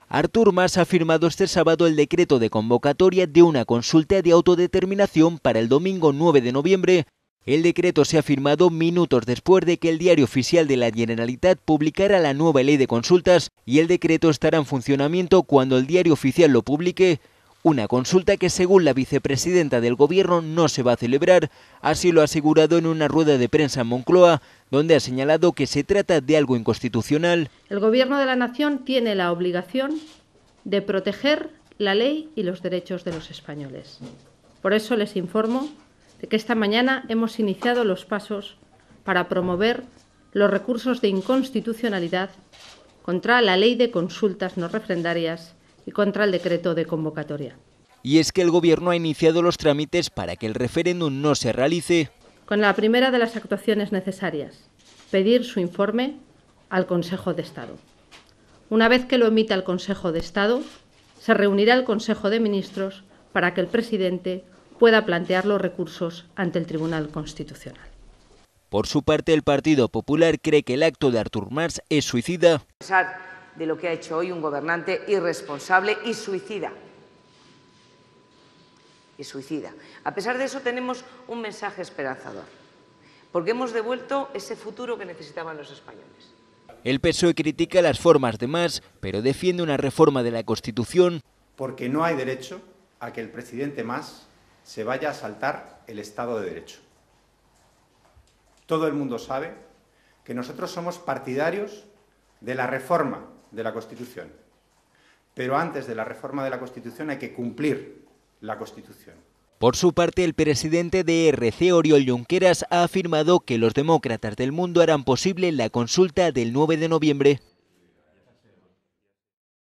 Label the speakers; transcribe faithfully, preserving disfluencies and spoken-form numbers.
Speaker 1: Artur Mas ha firmado este sábado el decreto de convocatoria de una consulta de autodeterminación para el domingo nueve de noviembre. El decreto se ha firmado minutos después de que el Diario Oficial de la Generalitat publicara la nueva ley de consultas y el decreto estará en funcionamiento cuando el Diario Oficial lo publique. Una consulta que, según la vicepresidenta del Gobierno, no se va a celebrar. Así lo ha asegurado en una rueda de prensa en Moncloa, donde ha señalado que se trata de algo inconstitucional.
Speaker 2: El Gobierno de la Nación tiene la obligación de proteger la ley y los derechos de los españoles. Por eso les informo de que esta mañana hemos iniciado los pasos para promover los recursos de inconstitucionalidad contra la ley de consultas no refrendarias y contra el decreto de convocatoria.
Speaker 1: Y es que el Gobierno ha iniciado los trámites para que el referéndum no se realice.
Speaker 2: Con la primera de las actuaciones necesarias, pedir su informe al Consejo de Estado. Una vez que lo emita el Consejo de Estado, se reunirá el Consejo de Ministros para que el presidente pueda plantear los recursos ante el Tribunal Constitucional.
Speaker 1: Por su parte, el Partido Popular cree que el acto de Artur Mas es suicida.
Speaker 3: A pesar de lo que ha hecho hoy un gobernante irresponsable y suicida. Y suicida. A pesar de eso, tenemos un mensaje esperanzador, porque hemos devuelto ese futuro que necesitaban los españoles.
Speaker 1: El P S O E critica las formas de Mas, pero defiende una reforma de la Constitución.
Speaker 4: Porque no hay derecho a que el presidente Mas se vaya a saltar el Estado de Derecho. Todo el mundo sabe que nosotros somos partidarios de la reforma de la Constitución, pero antes de la reforma de la Constitución hay que cumplir la Constitución.
Speaker 1: Por su parte, el presidente de E R C, Oriol Junqueras, ha afirmado que los demócratas del mundo harán posible la consulta del nueve de noviembre.